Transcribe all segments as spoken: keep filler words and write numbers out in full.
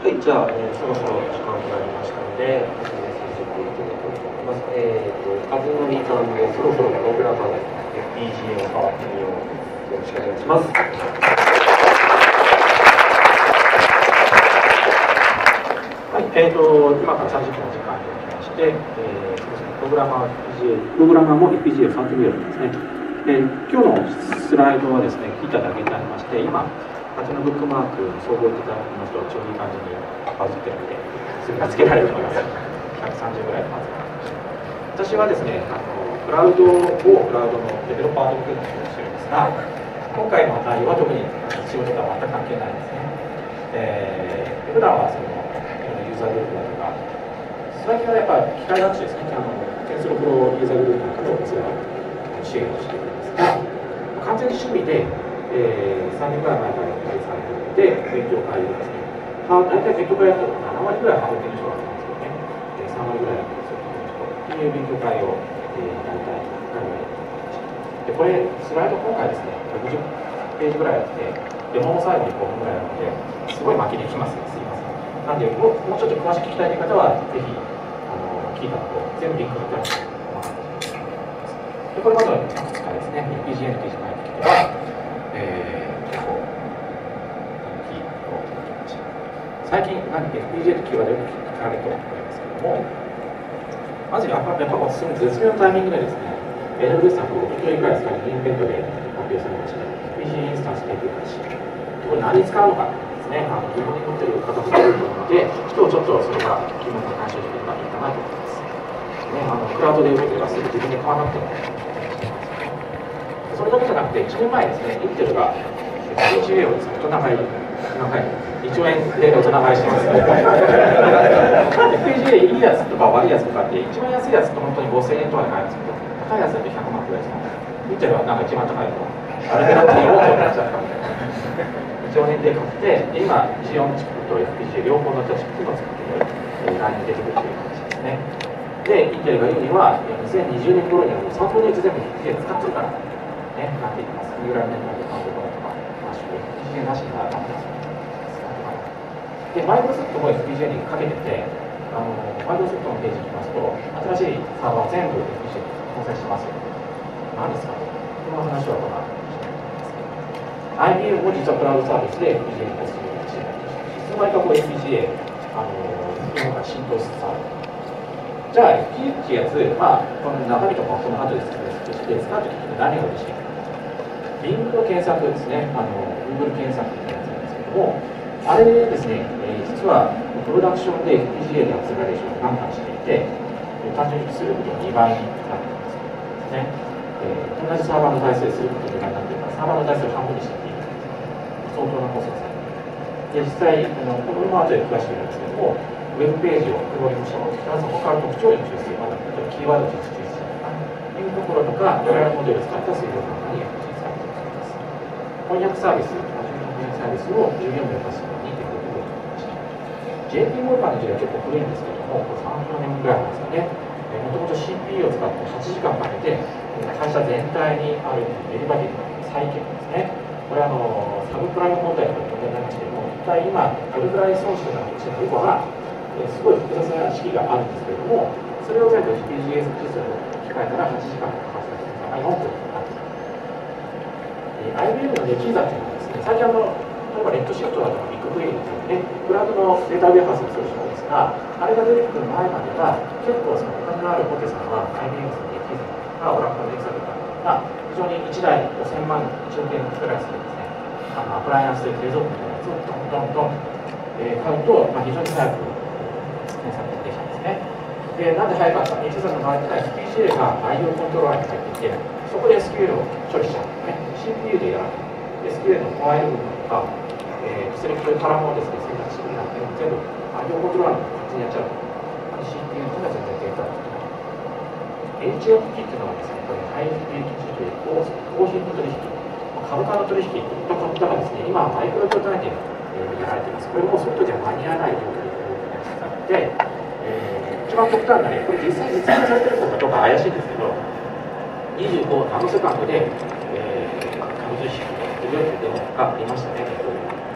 はい、じゃあ、えー、そろそろ時間となりましたので、始めさせていただきます。えーと、和則さんでそろそろプログラマーの エフピージーエー を変わってみよう。よろしくお願いします。 はい、えーと、今からさんじゅっぷんの時間になりまして、えー、そろそろプログラマー エフピージーエー、プログラマーも エフピージーエー を触ってみようとですね。えー、今日のスライドはですね、聞いただけになりまして、今、あちらのブックマークに総合いただきますと、ちょうどいい感じにバズってるので、すぐ見つけられると思います。ひゃくさんじゅうぐらいバズってます。私はですね、あのクラウドをクラウドのデベロッパーというふうにしてるんですが、今回の内容は特に仕事とは全く関係ないんですね。えー、普段はそのユーザーグループだとか、最近はやっぱり機械学習ですね、あのテンスロフローユーザーグループなんかのそれは支援をしているんですが、完全に趣味で、えー、さんねんぐらい前からやってされていて、勉強会をですね、大体勉強会だとなな割ぐらいハード系の人がいるんですけどね、さん割ぐらいはそういう勉強会を、えー、大体何割やっていました。で、これ、スライド今回ですね、ろくじゅっページぐらいあって、デモも最後にごふんぐらいあるので、すごい巻きできますね、すいません。なんでもう、もうちょっと詳しく聞きたいという方は、ぜひ、あの聞いたのと、全部リンク貼ってあるので、でこれまでのいくつかですね、エフピージーエー の記事が入ってきては、えー、結構、人気をいただきました。最近、何 エフピージーエー とキーワードよく聞かれると思いますけども、まずやっぱりこうすぐ絶妙なタイミングでですね、エーダブリューエス さんとおとといぐらいですかね、インベントで発表されました エフピージーエー インスタンス提供開始。これ何に使うのかですね、あの疑問に持っている方もいると思うので、今日ちょっとそれが疑問に関していけばいいかなと思います。ね、あのクラウドで動けばすぐ自分で買わなくても。それだけじゃなくて、いちねんまえですね、インテルが エフピージーエー をですね、大人買い、今買い、いちおえんで大人買いしてます。エフピージーエー いいやつとか悪いやつとかって、一番安いやつって本当にごせんえんとかで買えるんですけど、高いやつだとひゃくまんくらいですね。インテルはなんか一番高いの。あれでだってよんおうになっちゃったんで、いちおえんで買って、で今、ジオンチップと エフピージーエー 両方のチップを使って、えー、ラインに出てくるという感じですね。で、インテルが言うには、にせんにじゅうねん頃にはもうさんぶんのいち全部 エフピージーエー 使ってるから、ね、なんて言ってます。ニューラルネットワーク、韓国語とか、マッシュで エフピージーエー なしにならないです。で、マイクロソフトも エフピージーエー にかけてて、あのマイクロソフトのページに行きますと、新しいサーバー全部 エフピージーエー 搭載してますよ。何ですかと。この話はこの後していきますけど、アイビーエム も実はクラウドサービスで エフピージーエー にホストしていたりして、いつの間にかこう エフピージーエー、あの日本から浸透しつつある。じゃあ、エフピージーエー っていうやつ、まあ、この中身とかこの後ですけど、で使うときって何が嬉しいか。Bing の検索ですね、あの Google 検索みたいなやつなんですけども、あれでですね、えー、実はプロダクションで エフピージーエー のアクセラレーションを判断していて、単純にすることがにばいになっていますね。えー、同じサーバーの台数ですることがにばいになっているから、サーバーの台数を半分にしていい相当なコストですね。で、実際、あのこのまま後で詳しく言うんですけども、ウェブページをクローリングしたものですから、そこから特徴に抽出、まだキーワードに抽出したとか、いうところとか、ニューラルモデルを使った水道なんかに エフピージーエー 使っています。翻訳サービス、翻訳サービスをじゅうよんびょう足すのににてんごびょうました。ジェイピー モルガンの時代は結構古いんですけども、これさんじゅうねんぐらいなんですかね。もともと シーピーユー を使ってはちじかんかけて、会社全体にあるデリバティの再建ですね。これはあのサブプライム問題とか問題になりましても、一体今、どれくらい損してるのかよくわからない。すごい複雑な式があるんですけれども、それを全部 エフピージーエー システムに置き換えたらはちじかんかかったというのがよんぷんかかっている。アイビーエム のネキーザというのはですね、最近あの、例えばレッドシフトだとかビッグクエリというね、クラウドのデータウェアハウスにする人ですが、あれが出てくる前までは、結構そのお金のあるホテさんは アイビーエム のネキーザとか、オラクルのネキーザとかが非常にいちだいごせんまん、いちおくえんくらいするですね、あのアプライアンスという冷蔵庫みたいなやつをドンドンドン、えー、買うと、まあ、非常に早く検索できたんですね。で、なんで早かったか、一つの場合には エフピージーエー が アイオー コントローラーに入っていて、そこで エスキューエル を処理しちゃうんですね。シーピーユー でやらない。エスキューエル のホワイル部分とか、えー、セレクトでパラモをですね、選択式になって全部 アイオー コントローラーに勝手にやっちゃう。シーピーユー というのは全然データを作らない。エイチエフティー っていうのはですね、これハイスピード基準という高品の取引、株価の取引とかですね、今はマイクロ状態でやられています。これもソフトじゃ間に合わない状況で、えー、一番極端なね、これ実際実現されてるのかどうか怪しいんですけど、にじゅうごナノセカンドで、えー、株取引をするよっていうのがありましたね。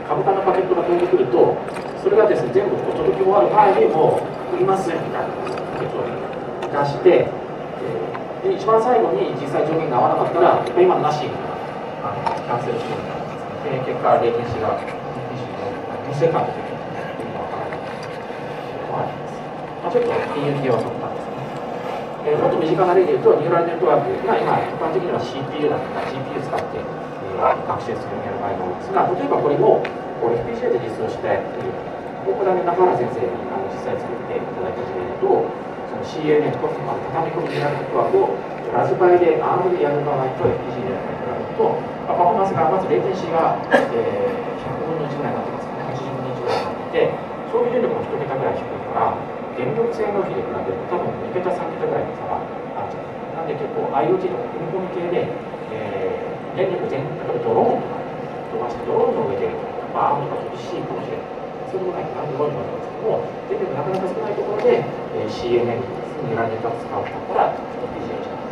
株価のパケットが飛んでくると、それがですね全部こう届き終わる前にもう売りますみたいなパケットを出して、で一番最後に実際上限が合わなかったら、今のなしみたいなあのキャンセルしてみたいなですね、で結果、レイテンシーがにセカンドというのが分からないのもあります。まあ、ちょっと金融系はそったんですね。えー、もっと身近な例で言うと、ニューラルネットワークが今、一般的には シーピーユー だとか ジーピーユー 使って、えー、学習するようにやる場合が多いんですが、例えばこれもこれ エフピージェー で実装したやつ、ここだけ中原先生にあの実際作っていただいた事例だと、その シーエーエヌ とまあ、畳み込みニューラルネットワークをラズパイで アーム でやる場合と エフピージー でやる場合と、まあ、パフォーマンスがまずレイテンシーが、えー、ひゃくぶんのいちぐらいになってますね。はちじゅうぶんのいちぐらいになっていて、消費電力もいち桁ぐらい低いから、電力性能比で比べると多分に桁さん桁ぐらいの差があるんじゃないかな。なんで結構 IoT とか組み込み系で、えー、電力全例えばドローンとか飛ばしてドローンの上で、まあ、アームとか厳しいかもしれない。そういうことないかな、ドローンになるんですけども、電力なかなか少ないところで、えー、シーエヌエヌ ニューラルネットワーク使うんだったら エフピージェー にした。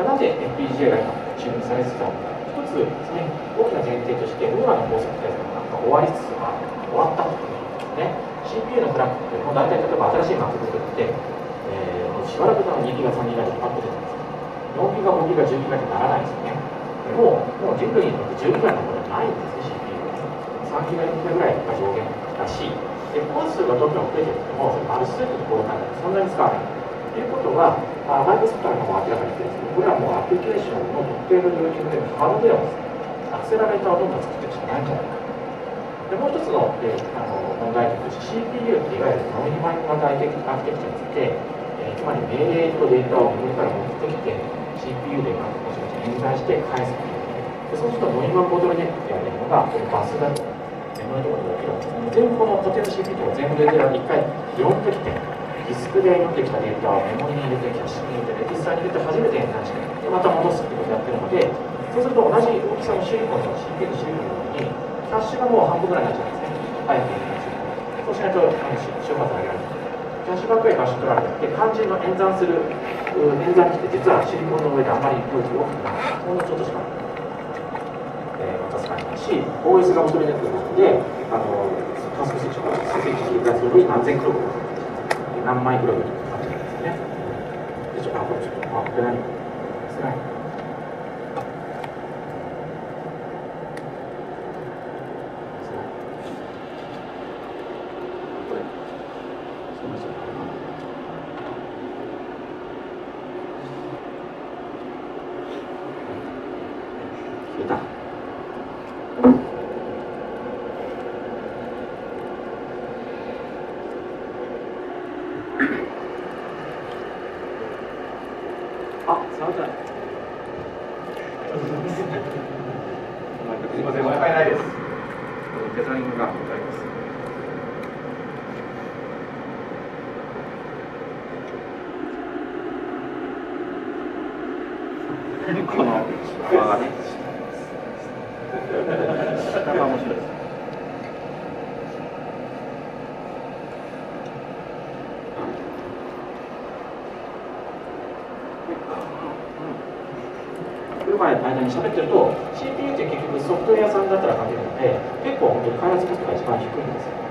なぜ エフピージェー が今注目されつつあるのか。一つですね、大きな前提として、ムーアの高速対策が終わりつつある、終わったということですね。シーピーユー のフラッグってもう大体例えば新しい MacBook って、えー、しばらくのにギガさんギガでパッと出てます。よんギガごギガじゅうギガにならないですよね。でももう人類にとってじゅうギガのものはないんですね、シーピーユー は。さんギガよんギガぐらいが上限だし、でコア数がどんどん増えていっても、それ丸数ところからそんなに使わない。ということは、マイクロソフトの方も明らかに言ってるんですけど、これはもうアプリケーションの特定の領域でハードウェアをアクセラレーターをどんどん作っていくしかないんじゃないか。でもう一つの、えー、あの問題点として シーピーユー っていわゆるノミニマイズ型アーキテクチャについて、えー、つまり命令とデータをメモリから持ってきて シーピーユー でもちろん演算して返すっていう。でそうするとノミニマイボードネットって言われるのがこれバスだとメモリのところで起きるわけですね。全部この固定の シーピーユー と全部で一回拾ってきて、ディスクで読んできたデータをメモリに入れて、キャッシュに入れて、レジスターに入れて初めて演算して、でまた戻すってことをやってるので、そうすると同じ大きさのシリコンと シーピーユー のシリコンのように、キャッシュがもう半分ぐらいになっちゃうんですね。早く演算する。そうしないと、あの周波数上げられない。キャッシュばっかり場所取られて、肝心の演算する、演算機って実はシリコンの上であんまり動き大きくない。ほんのちょっとしか、えー、渡す感じだし、オーエス が求めなくなるので、あのタスクスイッチとかスイッチがするのに何千キロ何マイクログラムとか感じなんですね。で、ちょっと、あ、これちょっと、あ、これ何つらい。これ、すみません。消えた。あ、すみません。すみません、Wi-Fi ないです。デザインがございます。この輪がね、下が面白いです。来る前の間に喋ってると シーピーユー って結局ソフトウェアさんだったら書けるので結構本当に開発コストが一番低いんですよね。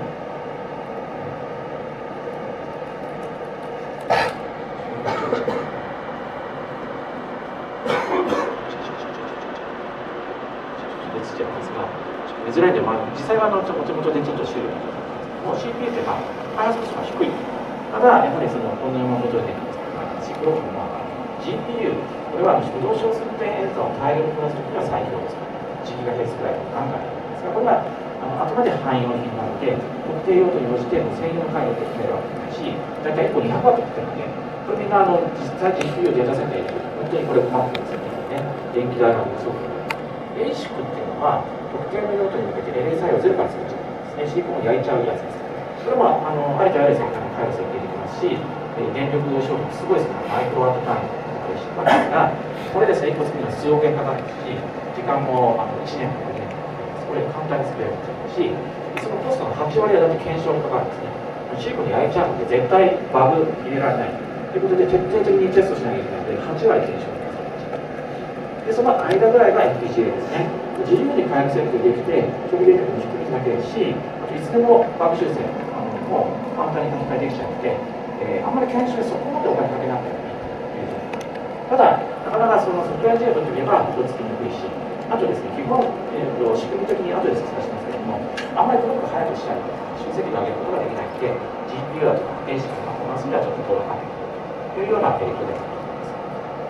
出つっちゃいますが見づらいんで、まあ、実際はあのもともとでちょっと種類がもう シーピーユー ってまあ開発コストが低い。ただやっぱりそのこのようなことでできますから、シクロームは ジーピーユー、これは駆動小数点演算を大量にこなすときには最強ですから、いちギガヘルツくらいのガンガンやるんですが、これはあのあくまで汎用品なので、特定用途に応じて専用の回路で決めるわけじゃないし、大体いっこにひゃくワットって言ってるので、これみんなあの実際 ジーピーユー データセンターに入れると、本当にこれ困ってますよね。電気代がものすごく。エーシックっていうのは、特定の用途に向けて エルエー 作用をゼロから作っちゃうんですね。シリコンを焼いちゃうやつです。それは、まあ、あのありとあらゆるセクターの回路設計できますし、電力消費もすごいですから、マイクロワット単位でしますが、これですね、いっこ作るのは数億円かかるし、時間もあのいちねんとかね、これ簡単に作れるし、そのコストのはち割はだって検証にかかるんですね。シリコンに焼いちゃうので、絶対バグ入れられない。ということで、徹底的にテストしなきゃいけないので、はち割検証にかかる。で、その間ぐらいが エフピージーエー ですね。 自由に開発設定できて、処理電力も低くなけるし、あといつでもバグ修正も簡単に書き換えできちゃうので、えー、あんまり研修にそこまでお金かけなくてもいいという状態。ただ、なかなかそのソフトウェアエンジニアといえば、とっつきにくいし、あとですね、基本、えー、と仕組み的に後で説明しますけれども、あんまりブロック早くしたりとか、集積度を上げることができないので、ジーピーユー だとか、電子のパフォーマンスにはちょっと届かないというようなメリットであります。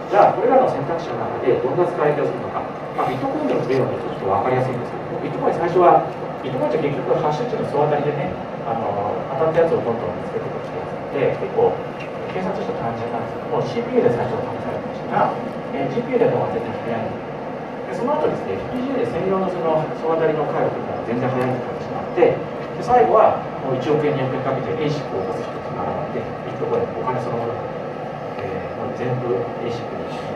じゃあ、これらの選択肢の中でどんな使い方をするのか、まあ、ビットコインでの例を見るとちょっと分かりやすいんですけども、ビットコイン最初は、ビットコインって結局、ハッシュ値の総当たりでね、あの当たったやつをどんどん見つけていくってやつなので、結構、計算としては単純なんですけども、シーピーユー で最初は試されてましたが、えー、ジーピーユー での方が絶対早いので、でその後ですね、エフピージーエー で専用のその総当たりの回路というのが全然早いとなってしまって、で最後はもういちおくえんにおくえんかけて エーシック を起こす人たちが現れて、ビットコインのお金そのものが、えー、もう全部 エーシック にして、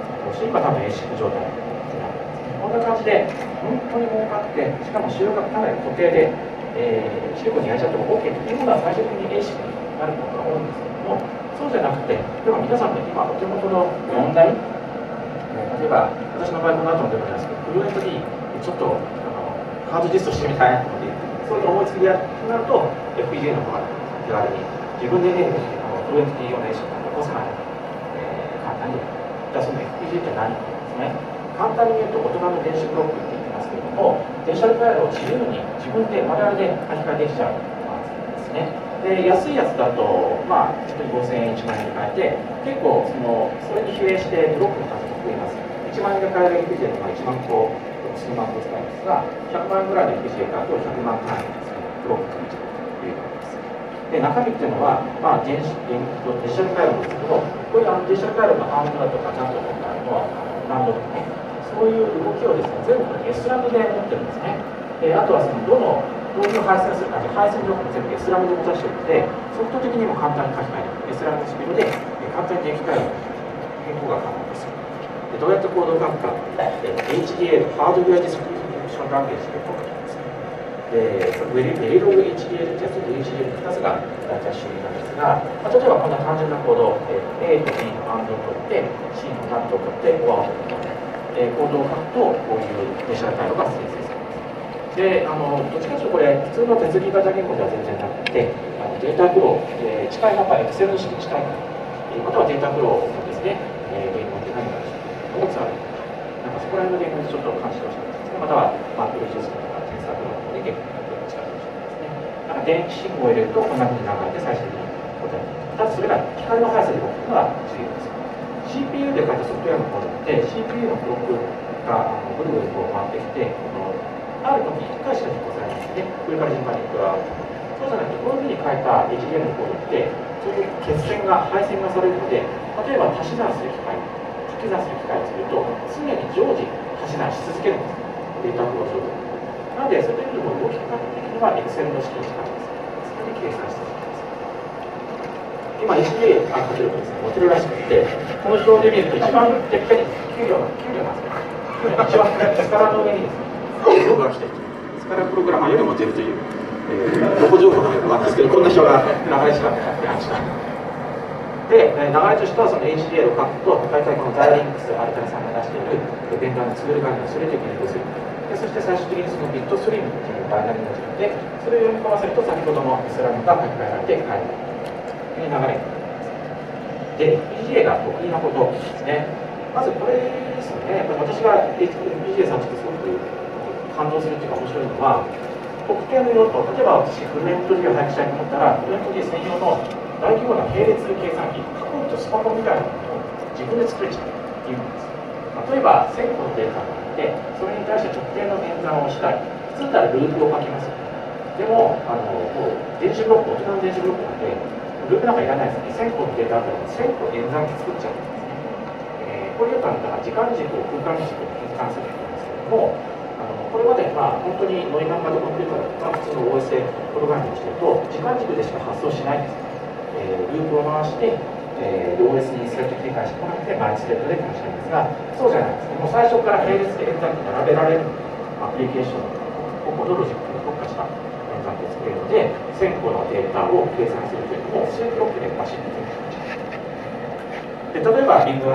今多分 エーシック 状態になってますね。こんな感じで、本当に儲かって、しかも使用がかなり固定で、えー、シリコンに焼いちゃっても OK というものは最終的に エーシック になることが多いんですけども、そうじゃなくて、例えば皆さんの今お手元の問題、例えば、私の場合、この後も出てきますけど、フルエントにちょっとあのハードディストしてみたいなので、そういう思いつきでやるとなると、エフピージーエー の方が手軽に、自分でね、あのフルエントに用のエーシックを起こさない、えー、簡単に。じゃあ、その エフピージーエー って何かですね。簡単に言うと、大人の電子ブロックって言ってますけれども、電車の回路を自由に自分で、我々で書き換えできちゃうパーツですね。で、安いやつだと、まあ、ひとりごせんえん、いちまんえんに変えて、結構その、それに比例してブロックの数も増えます。いちまんえんで買える エフピージーエー のいちまんこ、数万個使いますが、ひゃくまん円ぐらいの エフピージーエー 買うとひゃくまん単位ですね、ブロックがいちというわけです。で、中身っていうのは、まあ、電子電デジタル回路ですけど、こういうあのデジタル回路のアームだとか、ナンドとかのランドとかね、そういう動きをですね、全部 エスラム で持ってるんですね。で、あとはその、どのどういう配線をするか、配線ブロックも全部 エスラム で持たせてるので、ソフト的にも簡単に書き換える。エスラム のスピードで簡単に電気回路の変更が可能です。でどうやってコードを書くか、エイチディーエー ハードウェアディスクリプションランゲージで書くんです。で、そのベリログ エイチディーエー ってやつと エイチディーエー のふたつが大体種類なんですが、まあ、例えばこんな単純なコード、えー、A と B のアンドを取って、C のナットを取って、オアを取って、えー、コードを書くと、こういうデジタル回路が生成されます。で、あのどっちかというとこれ、普通の手続き型言語では全然なくて、あのデータフロー、えー、近いのが Excel の式に近いかな、えー、またはデータフローのですね、えー、言語って何かを使う。なんかそこら辺の言語にちょっと関してほしいんですね。または、マークルジュースとか、テンサーフローの言語に近いかもしれないですね。なんか電気信号を入れると、こんな風に流れて最終的に答える。ただそれが光の速さで動くのが重要です。シーピーユー で書いたソフトウェアのコードって、シーピーユー のブロックがあのぐるぐるこう回ってきて、このある時いっかいしか実行されないんですね。上から順番にいくらそうじゃなくて、こういうふうに書いた エイチディーエー のコードって、そういう決線が、配線がされるので、例えば足し算する機械、掛け算する機械をすると、常に常時足し算し続けるんです。データフロー上で。なので、そういう意味でも動き方的には Excel の式に近いです。常に計算し続けます。今、エイチディーエー あ、例えばですね、持てるらしくて、この表で見ると、一番てっぺんに給料が、給料なんですよ。一番スカラの上にですね、ログが来て、スカラプログラマーよりも出るという、えー、どこ情報がよくわかんないですけど、こんな人が流れしかって感じた。で、流れとしてはその エイチディーエー を書くと、大体このザイリンクス、アルタルさんが出しているベンダーのツールがあるので、それで検討する。で、そして最終的にそのビットストリームっていうバイナリー文字で、それを読み込ませると、先ほどのイスラムが書き換えられて返るという流れになります。で、エフピージーエー が得意なことですね。まずこれですね、やっぱり私が エフピージーエー さんちょっとすごく感動するっていうか面白いのは、特定の用途、例えば私、フルエント G を早くしたいと思ったら、フルエント G 専用の大規模な並列計算機、過去とスパコンみたいなものを自分で作れちゃうというものです。例えば、せんこのデータがあって、それに対して特定の演算をしたい。普通ならループを書きます。でも、あのもう電子ブロック、大人の電子ブロックなんで、ループなんかいらないですね。せんこのデータあったらせんこ演算機作っちゃうんですね。えー、これよくあるのが時間軸を空間軸に変換するんですけども、あのこれまで、まあ、本当にノイマンカードコンピューターとか普通の オーエスエー プログラムにしてると、時間軸でしか発送しないんです。えー、ループを回して、えー、オーエス にスレッド切り返してこなくて、マイスレッドで回したいんですが、そうじゃないですね。もう最初から並列で演算機並べられるアプリケーションをコードロジックに特化した演算機を作れるので、せんこのデータを計算するというのも、数ブロックでバシッとできる。で、例えば、ビッグ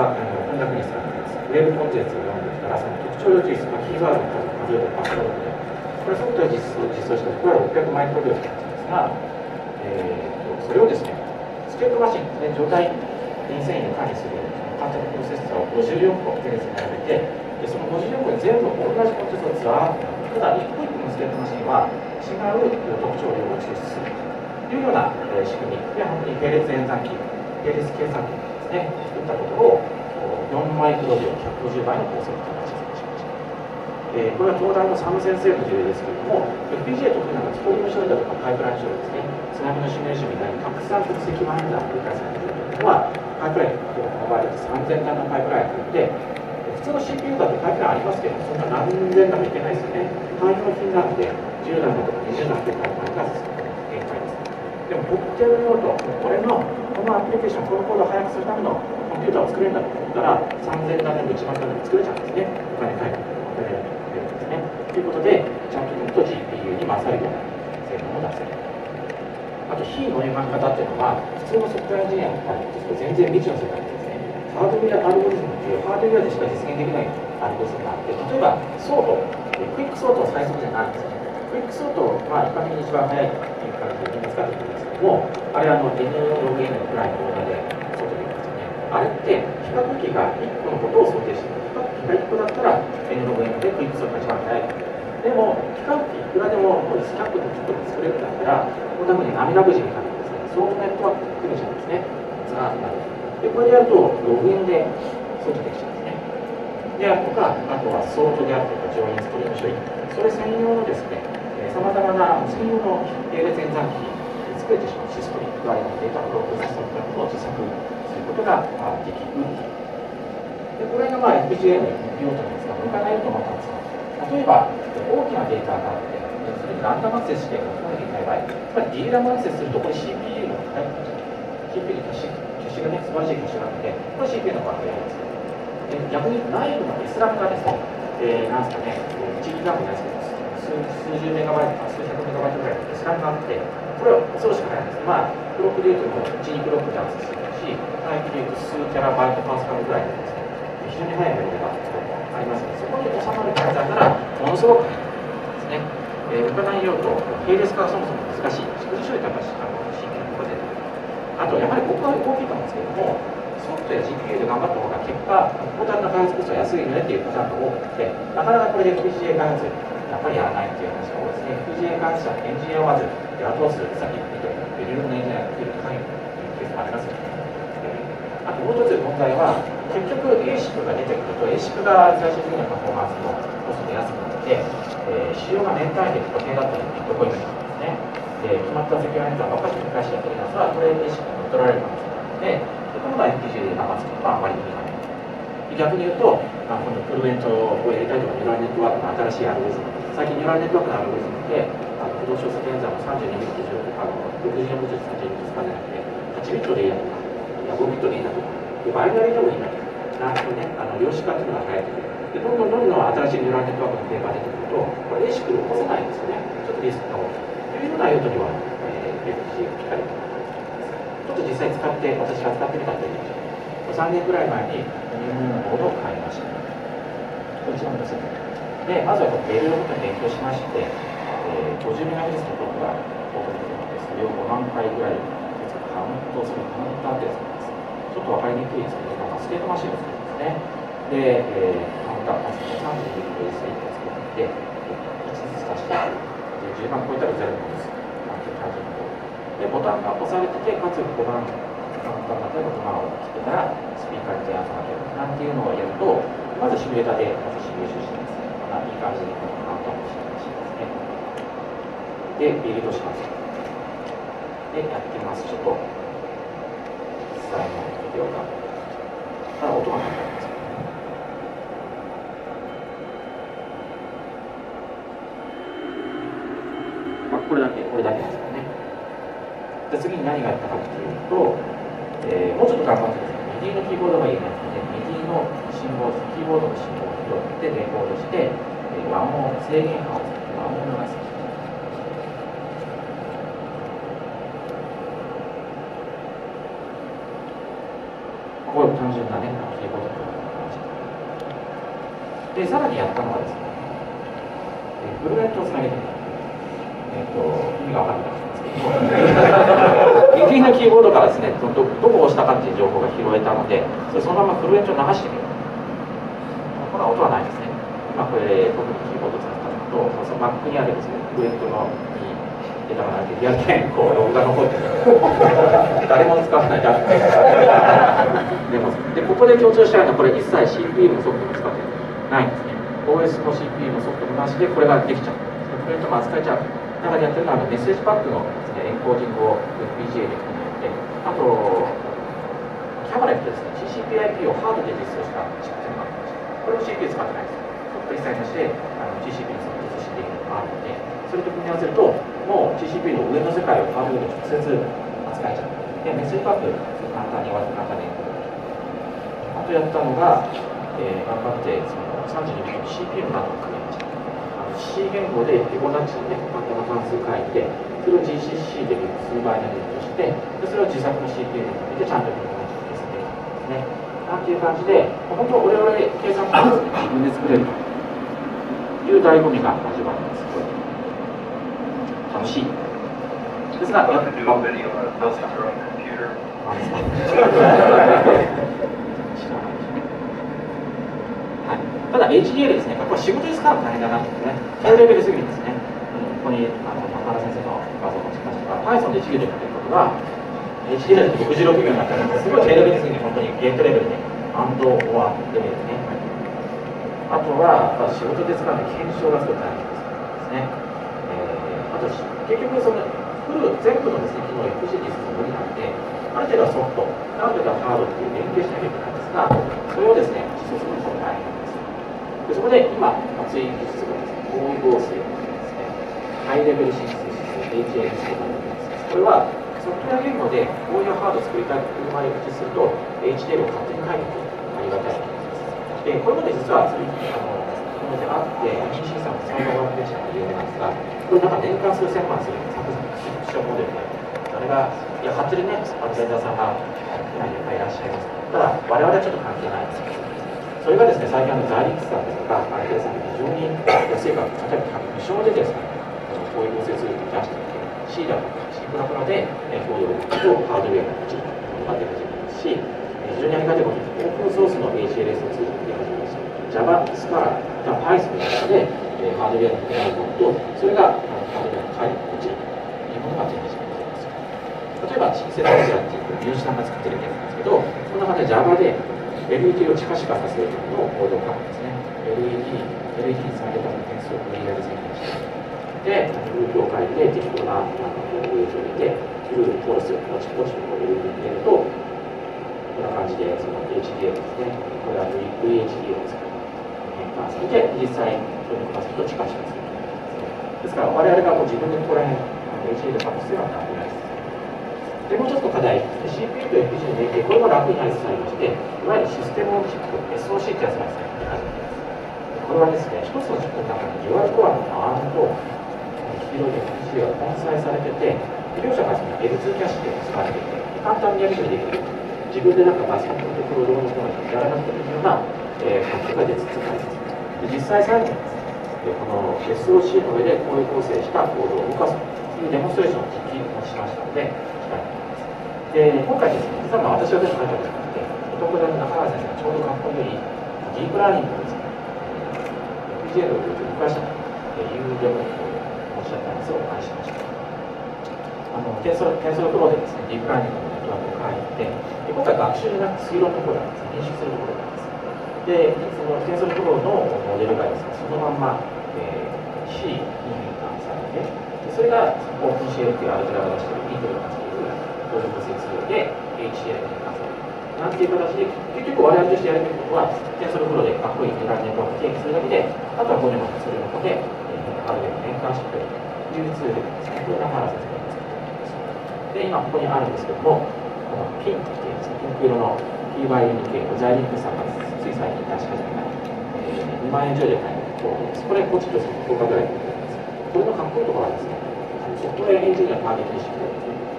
こんなふうに使っています。ウェブコンテンツを読んできたら、その特徴を重視するキーワードの数を数えてパスワードで、これソフトを実装実装したところろっぴゃくマイクロ秒使ってますが、えー、とそれをですね、ステートマシンですね、状態変遷に管理する簡単なプロセッサーをごじゅうよんこテレスに並べて、でそのごじゅうよんこに全部同じコンテンツをずらーっと、ただ一個一個のステートマシンは違う特徴量を抽出するというような、えー、仕組みで、本当に並列演算機、並列計算機ですね、作ったところ、よんマイクロ秒ひゃくごじゅうばいの高速と形にしました。えー、これは東大のサム先生の事例ですけれども、エフピージェー 特になんかストリーム処理だとかパイプライン処理ですね、津波のシミュレーションみたいにたくさん蓄積マイナー繰り返されているというのは、パイプライン、この場合だとさんぜんだんのパイプラインといって、普通の シーピーユー だとパイプラインありますけど、そんな何千段もいけないですよね。単用品なので、じゅうだんとかにじゅうだんというパイプラインが限界です。でも、僕ってやる用途、これの、このアプリケーション、このコードを速くするためのコンピューターを作れるんだと思ったら、さんぜんだんでもいちまんだんでも作れちゃうんですね。お金かけて、お金かけるんですね。ということで、ちゃんと言うと ジーピーユー に勝るような性能を出せる。あと、非ノイマン型っていうのは、普通のソフトウェアエンジニアの場合と全然未知の世界でですね、ハードウェアアルゴリズムっていうハードウェアでしか実現できないアルゴリズムがあって、例えば、ソート、クイックソートは最速じゃないんですね。クイックソートは一般的に一番速いっていう感じでみんな使ってるんですけども、あれはあの エヌログエヌ くらいの動画でソートできますよね。あれって比較機がいっこのことを想定している。比較機がいっこだったら エヌログエヌ でクイックソートが一番速い。でも、比較機いくらでもスキャップでちょっと作れるんだったら、こんなふうに涙くじみたいなですね、ソートネットワークを組みちゃうんですね。ずらーっとなる。で、これでやると、ログインでソートできちゃうんですね。であるとか、あとはソートであるとか、上インストリーム処理、それ専用のですね、さまざまな専用の並列演算機で作れてしまうシステムがありのデータプロセッサーというのを自作することができる。でこれがまあ エフピージーエー の用途なんですが、向かないと思ったんですが、例えば大きなデータがあって、それにランダムアクセスして書かなきゃいけない場合、つまり ディーラム アクセスすると、これ シーピーユー の入ってるんですよ。シーピーユー のキャッシュ、キャッシュがね、素晴らしいキャッシュなので、これ シーピーユー の場合でやるんですよ。で逆に内部の エスラム がですね、えー、なんですかね、いちギガもないですけど、数, 数十メガバイトか数百メガバイトぐらいの エスラム があって、これを恐ろしくないんです。まあ、ブロックでいうといち、にブロックでアクセスするし、タイプでいうと数キャラバイトパースカルぐらいのですね、非常に速いメモリがありますので、そこに収まる計算なら、ものすごく速いですね。えー、浮かない用途、並列化がそもそも難しい、蓄字処理高し、あの、シーピーユー のここで。あと、やはりここが大きいと思うんですけれども、ソフトや ジーピーユー で頑張った方が結果、トータルの開発コストは安いよねっていうパターンが多くて、なかなかこれで エフピージーエー 開発、やっぱりやらないっていう話が多いですね。エフピージーエー 開発者、エンジニアをまず雇わす、さっき言ったように、ベルのエンジニアが来る限りというケースもありますよね。あともう一つ問題は、結局 エーシック が出てくると、エーシック が最終的なパフォーマンスのコストで安くなって、えー、仕様が年単位で固定だったり、ビットコインなんですね。で、決まったセキュアレントはばっかり繰り返しやってるやつは、これ エーシック に乗っ取られる可能性があるので、この エフピージーエー で騙すことはあまりいかない。逆に言うと、まあ、今度プルメントをやりたいとか、ニューラルネットワークの新しいアルゴリズム、最近ニューラルネットワークのアルゴリズムで、あの不動小数演算のさんじゅうにビット、あのろくじゅうよんビット、さんじゅうにビット使ってなくて、はちビットでいいだとか、いやごビットでいいだとか、でバイナリーでもいいだとか、なんとね、あの量子化っていうのが流行ってくる。で、どんどんどんどん新しいニューラルネットワークのペーパーが出てくると、これ、エーシック で起こせないんですよね。ちょっとリスクが大きい。というような用途には、えー、エフピージーエー がぴったりと思います。ちょっと実際使って、私が使ってみたという。さんねんくらい前に入門のボードを買いました。これ一番ですね。で、まずはベルのことに勉強しまして、えー、ごじゅうメガヘルツのボードがボードに出てそれをごまんかいぐらいカウントするカウンターってやつなんです。ちょっと分かりにくいですけど、なんかステートマシンを作るんですね。で、えー、カウンター、さんじゅうにビット エスエイチ を作って、いちずつ足して、でじゅうばん超えたらゼロに戻す。で、ボタンが押されてて、かつごばんカウンター例えばごまんをつけたら、スピーカーに提案されるなんていうのをやると、まずシミュレーターでまずシミュレーションしてます。まあ、いい感じにカウンターをしてますね。で、ビルドします。で、やってます。ちょっと、実際のビデオが。ただ、音がかかります。まあ、これだけ、これだけですからね。で、次に何がやったかっていうと、えー、もうちょっと頑張ってですね、ミディ のキーボードが言えないので、ミディ の信号、キーボードの信号を拾ってレコードして、えー、和音、制限波を和音を流す。 これ単純なね、キーボードとで、さらにやったのはですね、フルネットをつなげてみた。えっ、ー、と、意味が分かんないんですけど、現金のキーボードからですね、どどこを押したかっていう情報が拾えたので、それそのままフルネットを流してみる。この音はないですね。今これ、特にキーボードを使ったのと、その Mac にあるですね、フルネットのにデータがなくて、リアルタイムこうログが残ってる。誰も使わないだけでもで、ここで強調したいのは、これ一切 シーピーユー もソフトも使ってないんですね。オーエス も シーピーユー もソフトもなしで、これができちゃう。フルネットも扱えちゃう。中でやってるのはメッセージパックのですね、エンコーディングを エフピージーエー で組んで、あと、キャバレットですね、ティーシーピーアイピー をハードで実装したチップがありました。これも シーピーユー 使ってないです。ソフト一切なしであの ティーシーピー にソフト通信できるのがあるので、それと組み合わせると、もう ティーシーピー の上の世界をハードで直接扱えちゃう。で、メッセージパック、簡単に、簡単に。あとやったのが、えー、頑張ってそのさんじゅうにビット シーピーユー などを組みました。C 言語でフィボナッチでね、簡単な関数書いて、それを ジーシーシー で数倍なりとして、それを自作の シーピーユー でちゃんとフィボナッチを計算できるんですね。なんていう感じで、本当、俺々計算機を自分で作れるという醍醐味が味わえます。楽しい。ですが、やっぱり、ただ エイチディーエル ですね、これ仕事に使うの大変だなってね、低レベルすぎるんですね。うん、ここにあの中原先生の画像を持ちましたが、Python で授業で書けることが、エイチディーエル ってろくじゅうろく行になったら、すごい低レベルすぎて、本当にゲートレベルで、アンド・オアレベルでね。あとは、まあ、仕事で使うのに検証がすごい大変ですね。えー、あと、結局、そのフル全部のですね、機能を エフジー にするの無理なので、ある程度はソフト、ある程度はハードっていう連携しなきゃいけないんですが、それをですね、実装するのが大変です。でそこで今、熱い技術がですね、合意合成ですね、ハイレベルシンセシス、エイチエルエス と呼ばれています。これはソフトウェア言語でこういうハードを作りたいという場合を口すると、エイチディーエル を勝手に書いてくるありがたい技術です。で、これまで実は、そういうあのものであって、エムシー さんのサイバーワークページが有名なんですが、これなんか年間数千万するサクサクションモデルで、あれが、いや、勝手にね、あのベンダーさんがいっぱいいらっしゃいます。ただ、我々はちょっと関係ないです。それがですね、最近のザーリックスさんですとか、アルテルさんが非常に安い価格、例えば無償でですね、こういう合成ツールを出していて、C だとか C プラプラでこういうとハードウェアができることができますし、非常にありがたいことに、オープンソースの エイチエルエス ツールが出始めました。Java、Scala、Python でハードウェアのことと、それがハードウェアの解こちらというものが出始めています。例えば、シンセサイザーっていう三好さんが作ってるやつなんですけど、そんな感じで Java でエルイーディー を近々させるためのコードを書くんですね。エルイーディー、エルイーディー につなげた点数をクリアで宣言して、で、ループを書いて、適当ななんかこうウェイトを入れて、ループをフォルス、ポチポチと エルイーディー に入れると、こんな感じで、その エイチディーエル ですね。これは ブイエイチディー を使う。変換されて、実際、そういうのをすると近々する。ですから、我々がもう自分でここら辺、エイチディーエル を書く必要はなくないです。でもう一つの課題、シーピーユー と エフピージー の連携、これが楽になりつつありまして、いわゆるシステムオンチップ、エスオーシー ってやつがですね、これはですね、一つのチップの中にデュアルコアのアームと黄色い エフピージー が混載されてて、両者がですね、エルツー キャッシュで使われていて、簡単にやり取りできる。自分でなんかパソコンとプロロームとかやらなくてもいいような、えー、環境が出つつあります。で実際最後にですね、この エスオーシー の上でこういう構成したコードを動かすというデモンストレーションを実機をしましたので、で今回ですね、実はまあ私は全部書いたわけじゃなくて、東北大の中川先生がちょうど学校よりディープラーニングをですね、エフピージーエル を動かしたというデモをおっしゃったんですをお返ししました。あのテンソル、テンソルプロでですね、ディープラーニングのネットワークを書いて、で今回学習じゃなくて推論のところなんですね、練習するところなんです。で、そのテンソルプロのモデルがですね、そのまんま、えー、C に変換されて、でそれがオープンシーエル というアルトラが出しているインテルが出しているコード構成ツールで エイチエルエル に変換される。なんていう形で、結局我々としてやるべきことは、テンソルプロでかっこいいインテグラルネットワークを定義するだけで、あとはここにもそれをここで、えー、ハードウェアに変換してくれるというツールですね。これが中原先生が作っています。で、今ここにあるんですけども、このピンっていうですね、ピンク色の ピーワイエヌケー をザイリンクさんがつい最近出し始めた、えー、にまんえん以上で買えるコードです。これ、こっちととおかぐらいで売ってます。これのかっこいいところはですね、ソフトウェアエンジニアをターゲットにしてくれるという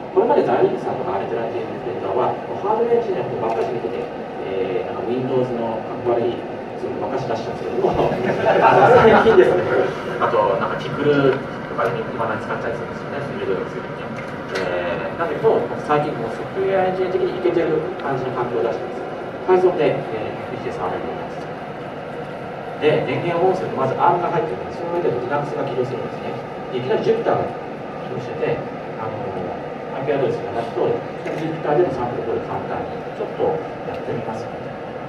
これまでザイリンさんとかアレテラっていうベンダーは、ハードウェアエンジニアのことばっかり見てて、えー、なんか Windows のかっこ悪いツールばっかし出したんですけども、最近ですね、あと、なんかティクルとかで今何使ったりするんですよね、フィールドがするにね。えー、だけど、最近もうソフトウェアエンジニア的にいけてる感じの環境を出してます。Python で、えー、エフピージーエス 触れるようになってます。で、電源をオンすると、まず アーム が入ってるんで、その上で Linux が起動するんですね。でいきなり Jupyter が起動してて、あのー アイピー アドレスが出すと、Jupyter でのサンプルこれ簡単にちょっとやってみますので。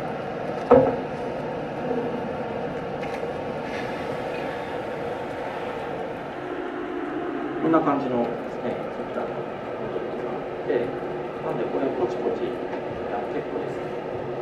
こんな感じのですね、Jupyter のコントロールがあって、なんでこれポチポチやって結構ですね。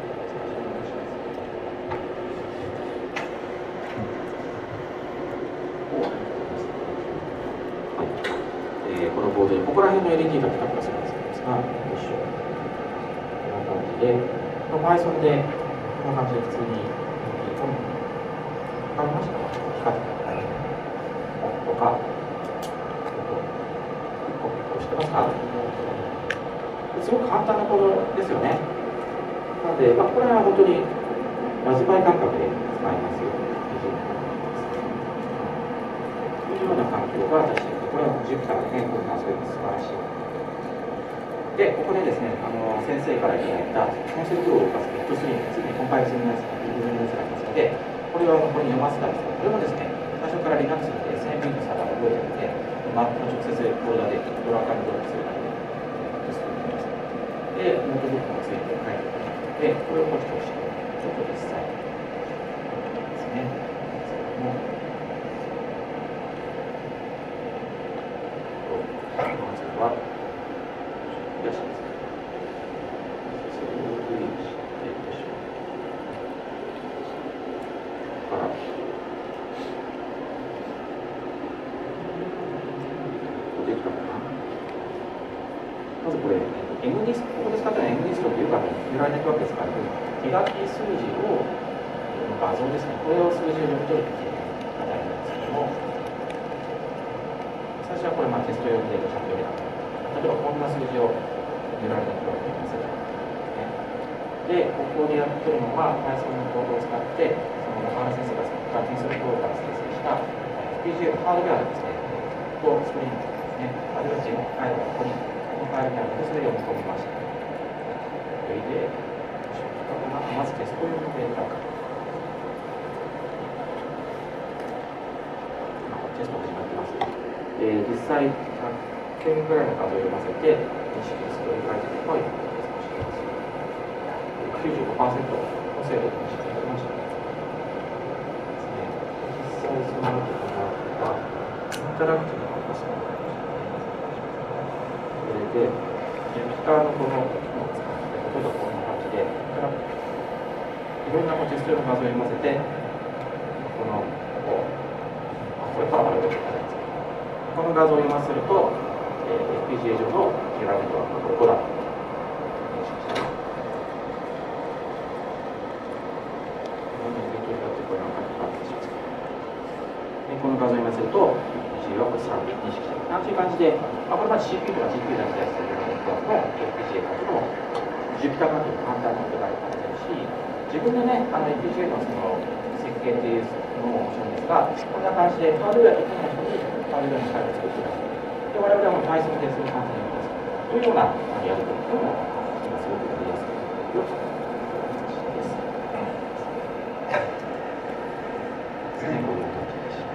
このボードにここら辺の エルイーディー がピカピカするんですが、よいしょ。こんな感じで、この Python でこんな感じで普通に エルイーディー を使いましたら、光ってください。とか、ピコピコしてますか？すごく簡単なコードですよね。なので、まあ、これは本当にラズパイ感覚で使いますよ。というような環境が私これは Jupyter でね、これがそういう素晴らしい。で、ここでですね、あの先生からいただいたコンセプトを動かす ビットストリーム、次にコンパイルするやつがビットストリームのやつがありますので、これはここに読ませたんですが、これもですね、最初から Linux で エスエムビー のサーバーを覚えておいて、マップの直接フォルダでドラッグアンドドロップするだけで、ビットストリームです。で、ノートブックもついて書いておいて、これをポチポチして、ちょっと実際ですね。もうまずは、いらっしゃいます。それをクリックしてでしょう。から、できたかな。まずこれ、エムディス、ここで使ったのは エムディス というか、ニューラルネットワークで使われる手書き数字を、画像ですね、これを数字を読み取るという課題なんですけども、最初はこれ、まあ、テスト用でちゃんと読めなかった。例えばこんな数字をニューラルネットワークで見せたんですね。で、ここでやってるのは Python のコードを使って、その中原先生が使ったテンソルフローから生成した エフピージーエー ハードウェアですね、とスクリーンですね、ハードウェア自分のファイルがここに、このファイルにあるので、それを読み込みました。それで、まずテスト用のデータから。テスト始まってます。えー、実際、ひゃっけんぐらいの数を読ませて、認識するという書いてあるのを今、きゅうじゅうごパーセント の精度で認識されました。実際、その後が、インタラクティブなコストそれで、Jupyter のこの機能を使って、例えばこんな感じで、いろんなテスト用の画像を読ませて、この、こう、これパラパラと書いてあるんですけど、この画像を読ませると、えー、エフピージーエー 上のニューラルネットワークがここだと認識した。この画像を読ませると、エフピージーエー はこれさんで認識した。なんていう感じで、まあ、これまで シーピーユー とか ジーピーユー だけでやってたニューラルネットワークの エフピージーエー からの Jupyter 関係の簡単なことがあるかもしれないし、自分でね、あの エフピージーエー のその設計っていうのも面白いんですが、こんな感じでハードウェアとかの人にハードウェアのファイルを作っていただく。で、我々はもう Python でそういう感じでやります。というようなやり取りも今すごくやりやすくなっているよという形です。ね、こういう感じでした。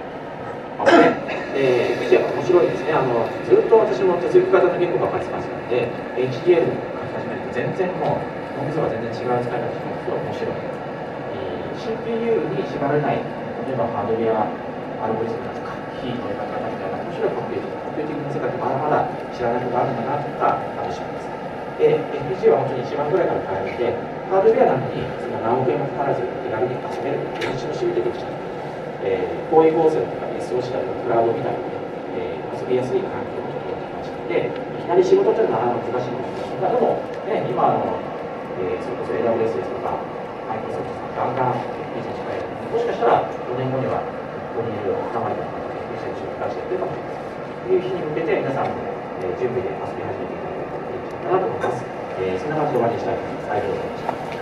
あのね、えー、エフピージーエー は面白いですね。あのずっと私も手続き型の言語が書いてましたので、エイチディーエル 書き始めると全然もう脳みそが全然違う使い方しますと面白い。シーピーユー に縛られない、例えばハードウェアアルゴリズムだとか、非のやり方みたいな面白いコンピューティング、コンピューティングの世界ってまだまだ知らないことがあるんだなとか楽しみます。で、エフピージーエー は本当にいちまんぐらいから買えるので、ハードウェアなのにその何億円もかからず手軽に遊べる、私の趣味でできちゃう。えー、こういう合成とか エスオーシー だとかクラウドみたいな、えー、遊びやすい環境を整えてきましたので、いきなり仕事っていうのはなかなか難しいと思いますが、でも、ね、今あの、えー、それこそ エーダブリューエス ですとか、マイクロソフトさんガンガンエフピージーエー に使える。もしかしたらよねんごにはここにいる仲間にもエフピージーエー に出してやってるかもしれない。という日に向けて皆さんもえー、準備で遊び始めていただけたらいいんじゃないかなと思います。えー、そんな感じで終わりにしたいと思います。ありがとうございました。